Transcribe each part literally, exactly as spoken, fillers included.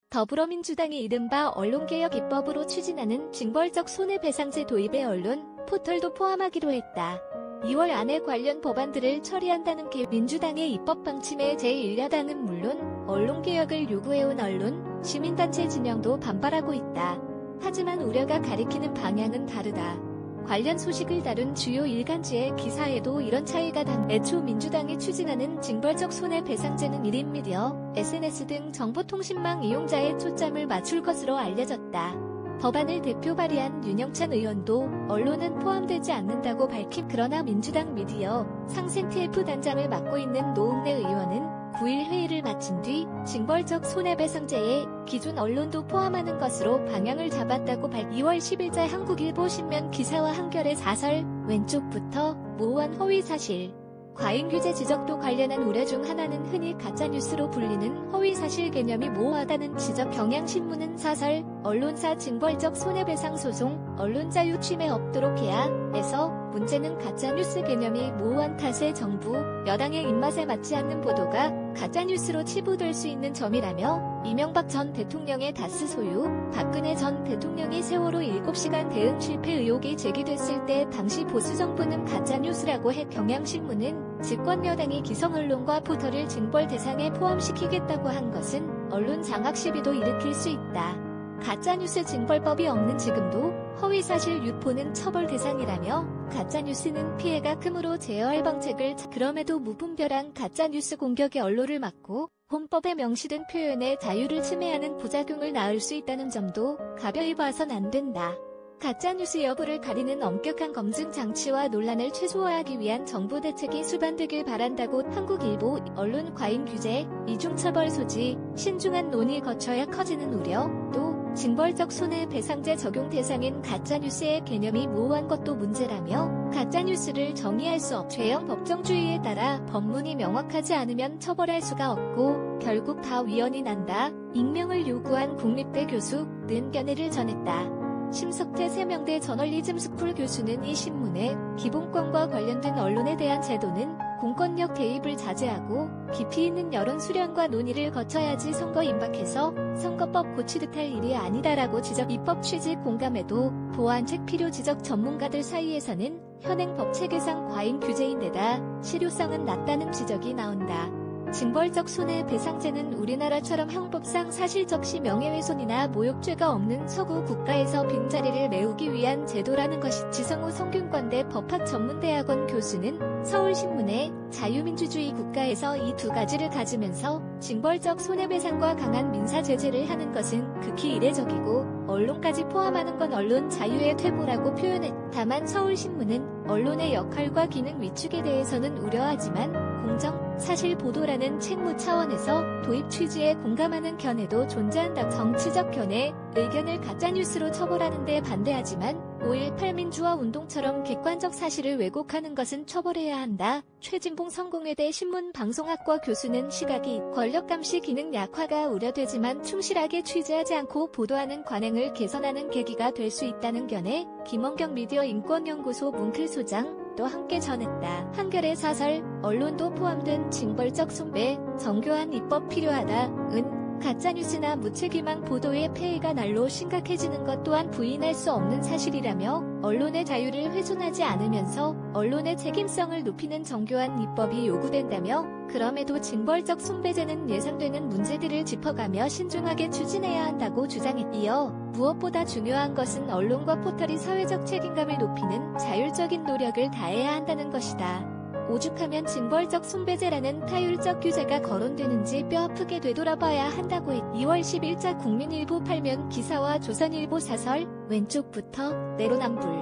더불어민주당이 이른바 언론개혁 입법으로 추진하는 징벌적 손해배상제 도입에 언론 포털도 포함하기로 했다. 이월 안에 관련 법안들을 처리한다는 게 민주당의 입법 방침에 제일 야당은 물론 언론개혁을 요구해온 언론, 시민단체 진영도 반발하고 있다. 하지만 우려가 가리키는 방향은 다르다. 관련 소식을 다룬 주요 일간지의 기사에도 이런 차이가 단 애초 민주당이 추진하는 징벌적 손해배상제는 일 인 미디어, 에스엔에스 등 정보통신망 이용자에 초점을 맞출 것으로 알려졌다. 법안을 대표 발의한 윤영찬 의원도 언론은 포함되지 않는다고 밝힘. 그러나 민주당 미디어, 상생 티에프 단장을 맡고 있는 노웅래 의원은 구일 회의를 마친 뒤 징벌적 손해배상제에 기존 언론도 포함하는 것으로 방향을 잡았다고 밝. 이월 십일자 한국일보 신면 기사와 한겨레 사설, 왼쪽부터 모호한 허위사실. 과잉규제 지적도 관련한 우려 중 하나는 흔히 가짜뉴스로 불리는 허위사실 개념이 모호하다는 지적. 경향신문은 사설, 언론사 징벌적 손해배상 소송, 언론자유 침해 없도록 해야에서 문제는 가짜뉴스 개념이 모호한 탓에 정부, 여당의 입맛에 맞지 않는 보도가 가짜뉴스로 치부될 수 있는 점이라며 이명박 전 대통령의 다스 소유, 박근혜 전 대통령이 세월호 일곱 시간 대응 실패 의혹이 제기됐을 때 당시 보수정부는 가짜뉴스라고 해. 경향신문은 집권 여당이 기성언론과 포털을 징벌 대상에 포함시키겠다고 한 것은 언론 장악 시비도 일으킬 수 있다. 가짜뉴스 징벌법이 없는 지금도 허위사실 유포는 처벌 대상이라며 가짜뉴스는 피해가 크므로 제어할 방책을. 그럼에도 무분별한 가짜뉴스 공격의 언론을 막고 헌법에 명시된 표현의 자유를 침해하는 부작용을 낳을 수 있다는 점도 가벼이 봐선 안 된다. 가짜뉴스 여부를 가리는 엄격한 검증 장치와 논란을 최소화하기 위한 정부 대책이 수반되길 바란다고. 한국일보, 언론 과잉 규제, 이중처벌 소지, 신중한 논의 거쳐야 커지는 우려. 또 징벌적 손해배상제 적용 대상인 가짜뉴스의 개념이 모호한 것도 문제라며 가짜뉴스를 정의할 수 없. 죄형 법정주의에 따라 법문이 명확하지 않으면 처벌할 수가 없고 결국 다 위헌이 난다. 익명을 요구한 국립대 교수는 견해를 전했다. 심석태 세명대 저널리즘 스쿨 교수는 이 신문에 기본권과 관련된 언론에 대한 제도는 공권력 개입을 자제하고 깊이 있는 여론 수련과 논의를 거쳐야지 선거 임박해서 선거법 고치듯 할 일이 아니다라고 지적. 입법 취지 공감에도 보완책 필요 지적. 전문가들 사이에서는 현행 법 체계상 과잉 규제인데다 실효성은 낮다는 지적이 나온다. 징벌적 손해배상제는 우리나라처럼 형법상 사실적시 명예훼손이나 모욕죄가 없는 서구 국가에서 빈자리를 메우기 위한 제도라는 것이. 지성우 성균관대 법학전문대학원 교수는 서울신문에 자유민주주의 국가에서 이 두 가지를 가지면서 징벌적 손해배상과 강한 민사제재를 하는 것은 극히 이례적이고 언론까지 포함하는 건 언론 자유의 퇴보라고 표현했다. 다만 서울신문은 언론의 역할과 기능 위축에 대해서는 우려하지만 공정, 사실 보도라는 책무 차원에서 도입 취지에 공감하는 견해도 존재한다. 정치적 견해, 의견을 가짜뉴스로 처벌하는 데 반대하지만 오일팔 민주화 운동처럼 객관적 사실을 왜곡하는 것은 처벌해야 한다. 최진봉 성공회대 신문방송학과 교수는 시각이 권력감시 기능 약화가 우려되지만 충실하게 취재하지 않고 보도하는 관행을 개선하는 계기가 될 수 있다는 견해, 김원경 미디어 인권연구소 문클소장 또 함께 전했다. 한겨레 사설, 언론도 포함된 징벌적 손배, 정교한 입법 필요하다. 은 가짜뉴스나 무책임한 보도의 폐해가 날로 심각해지는 것 또한 부인할 수 없는 사실이라며 언론의 자유를 훼손하지 않으면서 언론의 책임성을 높이는 정교한 입법이 요구된다며 그럼에도 징벌적 손배제는 예상되는 문제들을 짚어가며 신중하게 추진해야 한다고 주장했. 이어 무엇보다 중요한 것은 언론과 포털이 사회적 책임감을 높이는 자율적인 노력을 다해야 한다는 것이다. 오죽하면 징벌적 손배제라는 타율적 규제가 거론되는지 뼈아프게 되돌아봐야 한다고 했. 이월 십일자 국민일보 팔면 기사와 조선일보 사설, 왼쪽부터 내로남불.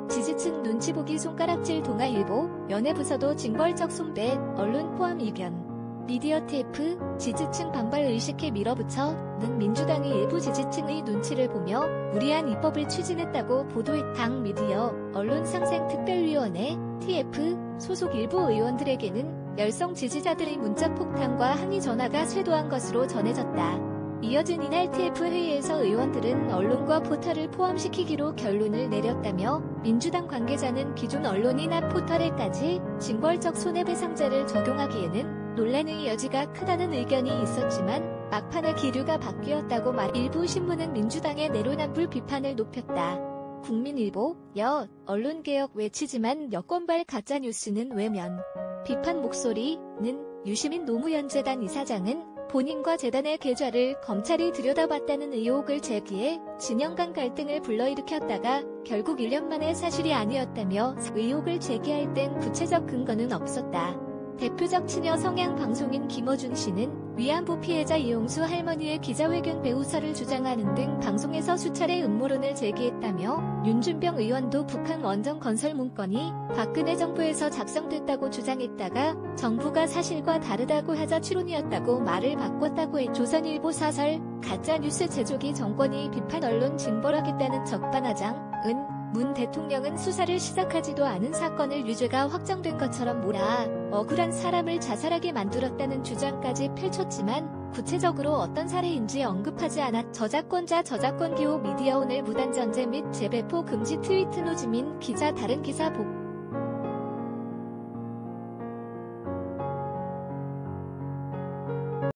지지층 눈치보기 손가락질. 동아일보, 연예부서도 징벌적 손배, 언론 포함 이견. 미디어 티에프, 지지층 반발 의식에 밀어붙여 는 민주당이 일부 지지층의 눈치를 보며 무리한 입법을 추진했다고 보도했. 당 미디어, 언론상생특별위원회, 티에프, 소속 일부 의원들에게는 열성 지지자들의 문자 폭탄과 항의 전화가 쇄도한 것으로 전해졌다. 이어진 이날 티에프 회의에서 의원들은 언론과 포털을 포함시키기로 결론을 내렸다며 민주당 관계자는 기존 언론이나 포털에까지 징벌적 손해배상제를 적용하기에는 논란의 여지가 크다는 의견이 있었지만 막판에 기류가 바뀌었다고 말. 일부 신문은 민주당의 내로남불 비판을 높였다. 국민일보, 여, 언론개혁 외치지만 여권발 가짜뉴스는 외면. 비판 목소리는 유시민 노무현재단 이사장은 본인과 재단의 계좌를 검찰이 들여다봤다는 의혹을 제기해 진영 간 갈등을 불러일으켰다가 결국 일 년 만에 사실이 아니었다며 의혹을 제기할 땐 구체적 근거는 없었다. 대표적 친여 성향 방송인 김어준 씨는 위안부 피해자 이용수 할머니의 기자회견 배우설을 주장하는 등 방송에서 수차례 음모론을 제기했다며 윤준병 의원도 북한 원전 건설 문건이 박근혜 정부에서 작성됐다고 주장했다가 정부가 사실과 다르다고 하자 추론이었다고 말을 바꿨다고 해. 조선일보 사설 가짜뉴스 제조기 정권이 비판 언론 징벌하겠다는 적반하장은 문 대통령은 수사를 시작하지도 않은 사건을 유죄가 확정된 것처럼 몰아 억울한 사람을 자살하게 만들었다는 주장까지 펼쳤지만 구체적으로 어떤 사례인지 언급하지 않았. 저작권자 저작권 기호 미디어 오늘 무단전제 및 재배포 금지 트위트 노지민 기자 다른 기사 복